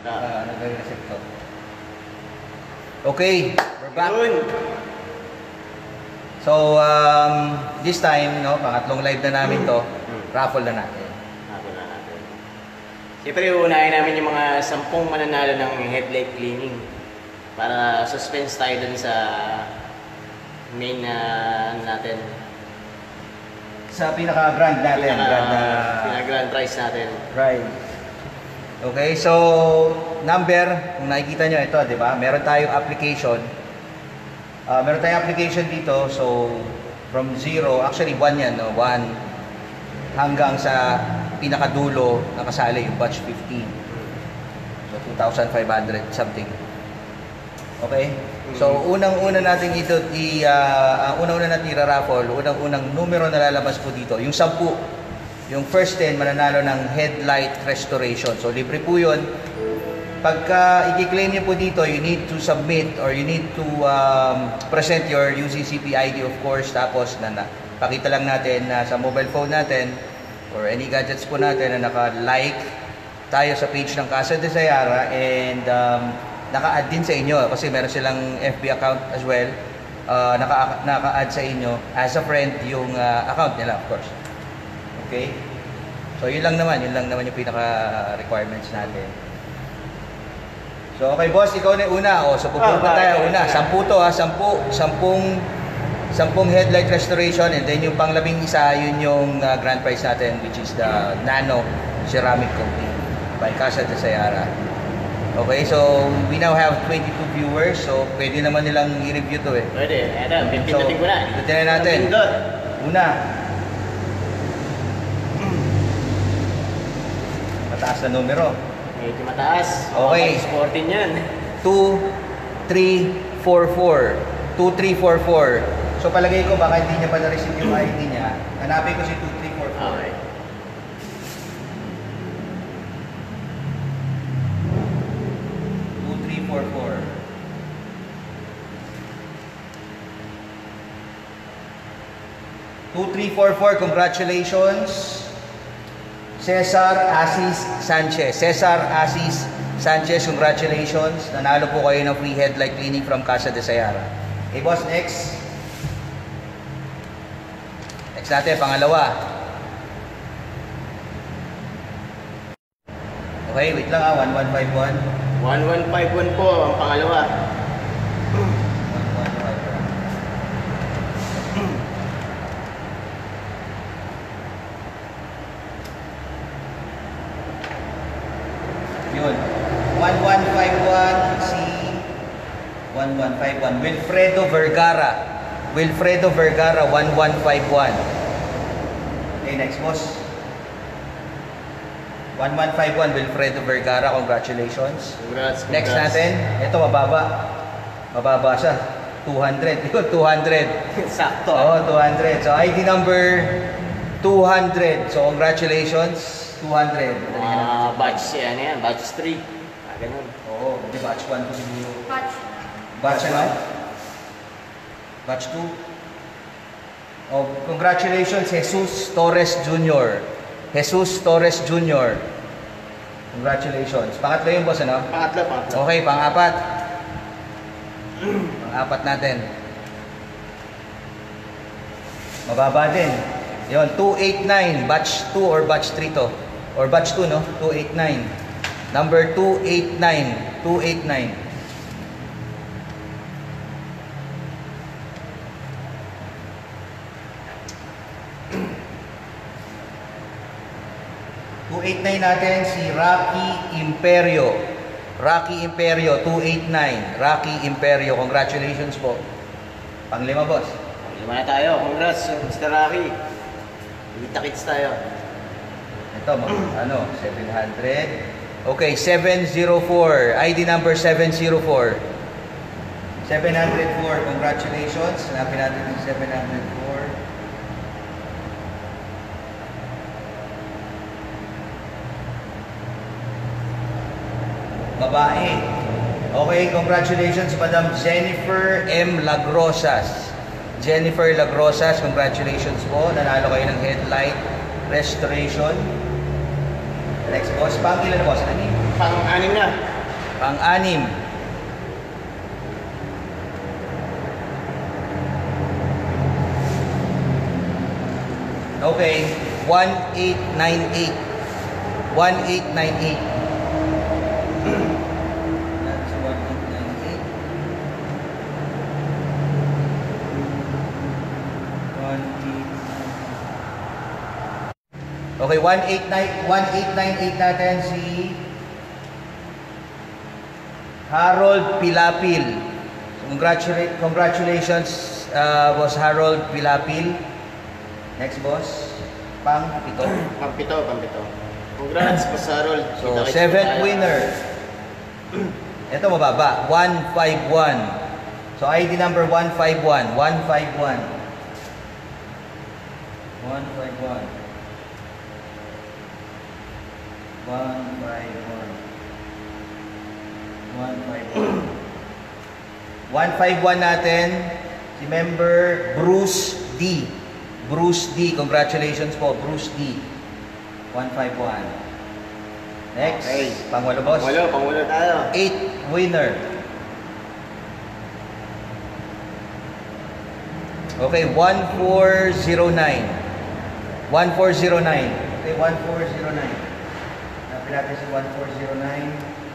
Nag-reset to. Okay, we're back. So, this time, no, pangatlong live na namin to, raffle na natin. Siyempre, uunahin namin yung mga 10 mananalo ng headlight cleaning para suspense tayo dun sa main natin. Sa pinaka-grand natin. Pinaka-grand prize natin. Right. Okay, so, number, kung nakikita nyo ito, di ba? Meron tayong application. Meron tayong application dito, so, from 0, actually 1 yan, no? 1 hanggang sa pinakadulo nakasali yung batch 15. So 2,500 something. Okay? So unang-una natin ito unang-una natin i-raffle, unang-unang numero na lalabas po dito, yung 10. Yung first 10 mananalo ng headlight restoration. So libre po 'yon. Pagka i-claim niyo po dito, you need to submit or you need to present your UCCP ID of course, tapos pakita lang natin na sa mobile phone natin or any gadgets po natin na naka-like tayo sa page ng Casa de Sayara and naka-add din sa inyo kasi meron silang FB account as well. Naka-add sa inyo as a friend yung account nila of course. Okay? So yun lang naman yung pinaka-requirements natin. So okay boss, ikaw na una. So pupunta tayo una. 10 to ha, 10 headlight restoration and then yung pang-11 yun yung grand prize natin which is the Nano Ceramic Coating by Casa de Sayara. Okay, so we now have 22 viewers, so pwede naman nilang i-review to eh. Pwede, eto, pindutin ko na. Pindutin na natin. Una. Mataas na numero. Medyo mataas. Okay. Sporting yan. 2344. 2344. So palagay ko baka hindi niya pa na-receive yung ID niya. Hanapin ko si 2344. Okay. Congratulations. Cesar Asis Sanchez. Cesar Asis Sanchez, congratulations. Nanalo po kayo ng free headlight cleaning from Casa de Sayara. Okay boss, next. Next natin, pangalawa. Okay, wait lang 1151. 1151 po ang pangalawa. 1151. Yun. 1151 si 1151. Wilfredo Vergara. Wilfredo Vergara 1151. Okay, next boss. 1151 Wilfredo Vergara, congratulations. Congrats. Next natin, ito mababa. Mababa siya. 200. Yun, 200. Sakto. Oo, 200. So ID number 200. So congratulations. 200. Batch yan yan. Batch 3. Ganun. Oo, hindi batch 1 to siguro. Batch ano? Batch 2. Oh, congratulations, Jesus Torres Jr. Jesus Torres Jr. Congratulations. Pangatlo yung boss, ano? Pangatlo. Okay, pang-apat. Pang-apat natin. Mababa din. Yun, 289. Batch 2 or batch 3 to. Or batch 2, no? 289. Number 289. 289. 289 natin si Rocky Imperio. Rocky Imperio 289. Rocky Imperio, congratulations po. Panglima boss. Panglima na tayo. Congrats Mr. Rocky. Kita-kits tayo. Ito ano, 700. Okay, 704. ID number 704. 704, congratulations. Hanapin natin si 704. Babae. Okay, congratulations Madam Jennifer M. Lagrosas. Jennifer Lagrosas, congratulations po. Nanalo kayo ng headlight restoration. Next boss, pang ilan boss? Pang-anim na. Pang-anim. Okay, 1898. 1898. That's 1898. 1898. Okay, 1898 natin si Harold Pilapil. Congratulations, Boss Harold Pilapil. Next, boss. Pang-pito. Pang-pito. Congrats, Boss Harold. So, 7th winner. Ito mababa. 151. So, ID number 151. 151. 151. 151 natin, si member Bruce D. Bruce D. Congratulations po, Bruce D. 151. Next, okay. Pangwalo, boss. Pangwalo tayo. 8th winner. Okay, 1409. 1409. Okay, 1409. Napin natin si 1409.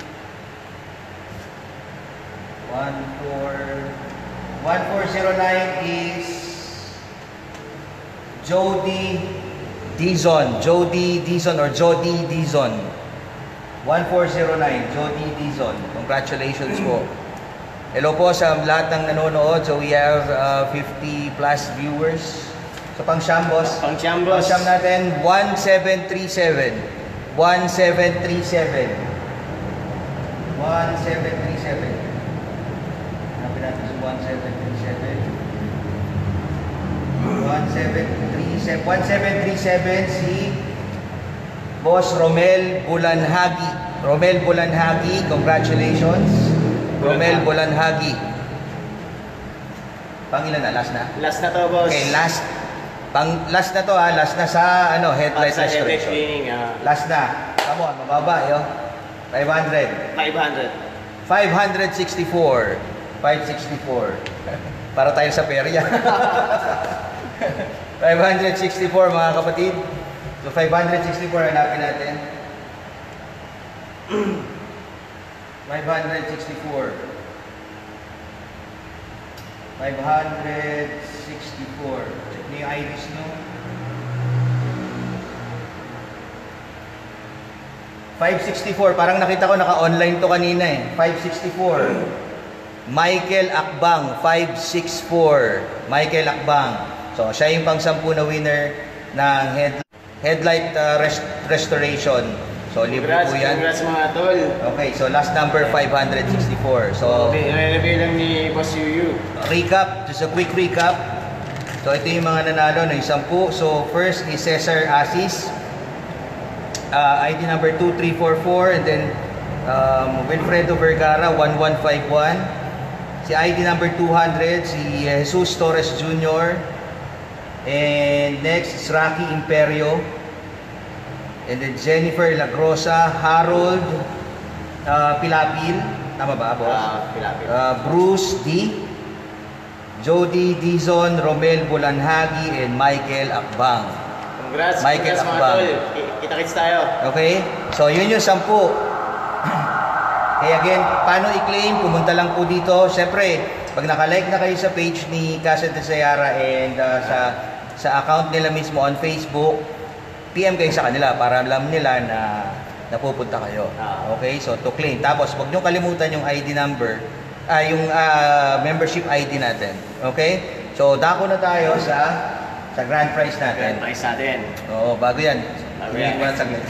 1409 is Jody Dizon. Jody Dizon or Jody Dizon. 1409, Jody Dizon. Congratulations po. Hello po sa lahat ng nanonood. So we have 50 plus viewers. So pang-siyam, boss. Pang-siyam, boss. Pang-siyam natin, 1737. 1737. 1737. Hanapin natin si 1737. 1737 si Boss Romel Bulanhagi. Romel Bulanhagi, congratulations. Romel Bulanhagi. Pangilan na? Last na? Last na to, boss. Okay, last na to ha. Last na sa headlight Sa headlight restoration. cleaning. Last na. Come on, mababa yo. 500. 564. 564. Para tayo sa perya. 564 mga kapatid. So 564 hanapin natin. 564. 564. Check niyo yung IDs, no? 564. Parang nakita ko naka-online to kanina eh. 564. Michael Akbang. 564. Michael Akbang. So, siya yung pang-10 na winner ng headlight restoration. So, libre po yan. Congrats mga tol. Okay, so last number 564. So, i-reveal lang ni Boss Yuyu. recap, just a quick recap. So, ito yung mga nanalo ng 10. So, first is Cesar Asis. ID number 2344, and then Wilfredo Vergara 1151. Si ID number 200, si Jesus Torres Jr. And next is Rocky Imperio. And then Jennifer Lagrosa, Harold Pilapil. Tama ba, boss? Pilapil. Bruce D. Jody Dizon, Romel Bulanhagi, and Michael Akbang. Congrats, Michael mga Akbang. tol. Kita-kits tayo. Okay? So, yun yung 10. Kaya again, paano i-claim? Pumunta lang po dito. Siyempre, pag nakalike na kayo sa page ni Casa de Sayara and sa account nila mismo on Facebook, PM kayo sa kanila para alam nila na napupunta kayo. Okay? So, to claim. Tapos, huwag nyo kalimutan yung ID number, yung membership ID natin. Okay? So, dako na tayo sa grand prize natin. Grand prize natin. Oo, bago yan. Bago yan. Hindi ko na saglit.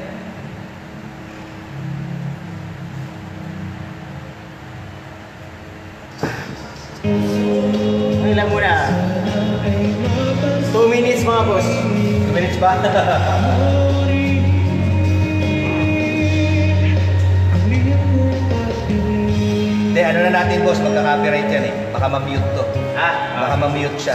Ano lang muna? 2 minutes mga boss. 2 minutes ba? Hindi, ano na natin, boss, magka-copyright yan eh. Baka ma-mute to. Baka ma-mute siya.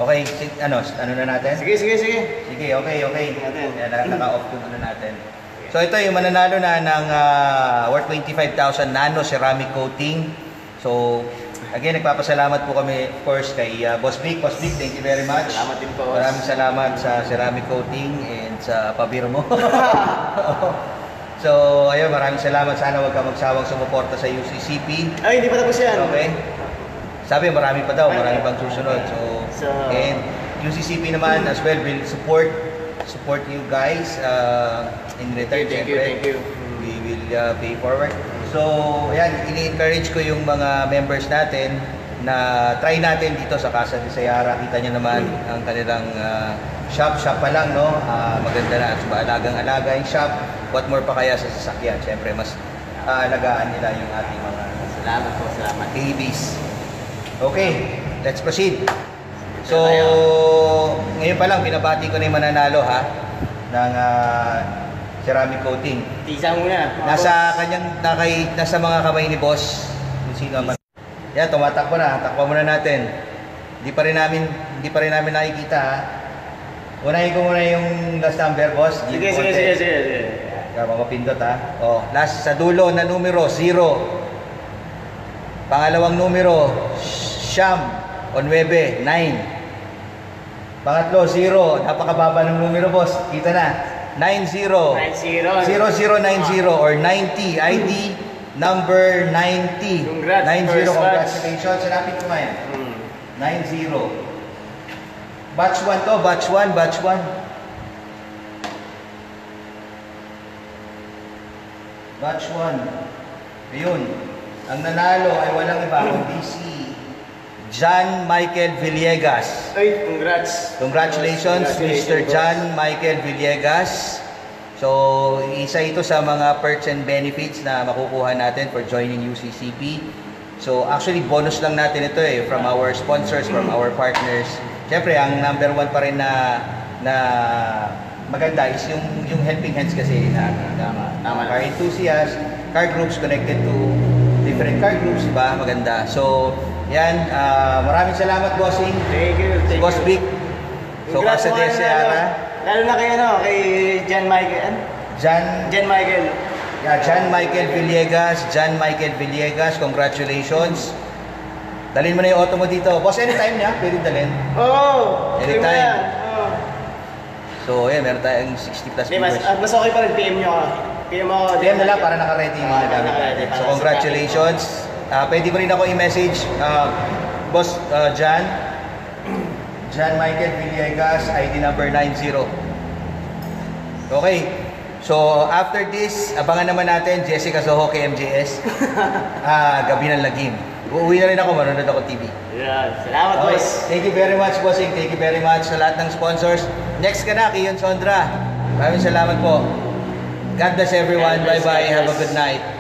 Okay, ano na natin? Sige. Sige, okay. Natin. Yan, naka-off ko muna natin. So ito yung mananalo na ng worth 25,000 nano ceramic coating. So again, nagpapasalamat po kami of course kay Boss Vic. Boss Vic, thank you very much. Salamat din po. Maraming salamat sa ceramic coating and sa pabiro mo. So ayun, maraming salamat. Sana wag ka magsawang sumuporta sa UCCP. Ay, hindi pa tapos yan. Okay. Sabi, marami pa daw, marami pang susunod. So, and UCCP naman as well will support you guys in return. Thank you. We will pay forward. So, ayan, ini-encourage ko yung mga members natin na try natin dito sa Casa de Sayara. Kita nyo naman ang kanilang shop pa lang, no? Maganda na. So, alagang-alaga yung shop. What more pa kaya sa sasakyan? Siyempre, mas alagaan nila yung ating mga Salamat. babies. Okay, let's proceed. So, ngayon pa lang, binabati ko na yung mananalo ha ng ceramic coating. Tisa muna. Nasa mga kamay ni boss. Kung sino man. Yan, tumatakbo na. Takbo muna natin. Hindi pa rin namin nakikita ha. Unahin ko muna yung last number, boss. Sige. Kaya mapindot ha. Oh, last sa dulo na numero 0. Pangalawang numero Siyam o 9. Pangatlo 0. Napakababa ng numero, boss. Kita na. 90. 0090 or 90. ID number 90. Congrats, 90. first Congratulations. Salapit ko ngayon. 90. Batch 1 to. Batch 1. Batch 1. Ayun. Ang nanalo ay walang iba kundi si John Michael Villegas. Ay, congrats. Congratulations, Mr. John Michael Villegas. So, isa ito sa mga perks and benefits na makukuha natin for joining UCCP. So, actually, bonus lang natin ito from our sponsors, from our partners. Siyempre, ang number 1 pa rin na maganda is yung helping hands kasi na car enthusiasts, car groups connected to different car groups, diba? Maganda. So, yan. Maraming salamat, bossing. Thank you. Boss Vic. So, Casa de Sayara. Lalo na kay John Michael. John Michael. Yeah, John Michael Villegas. Congratulations. Dalhin mo na yung auto mo dito. Boss, anytime niya. Pwede dalhin. Oo. Anytime. So, yan. Meron tayong 60 plus viewers. Mas okay pa rin PM nyo. PM na lang para naka-ready yung nagamit natin. So, congratulations. Pwede mo rin ako i-message, Boss John Michael Villegas, ID number 90. Okay. So, after this, abangan naman natin Jessica Soho kay MJS. Gabi ng Lagim. Uuwi na rin ako, manonood ako TV. Yeah, salamat, Okay. boss. Thank you very much, bossing. Thank you very much sa lahat ng sponsors. Next ka na, Kiyon Sondra. Maraming salamat po. God bless everyone. God bless, Bye-bye. God Have a bless. good night.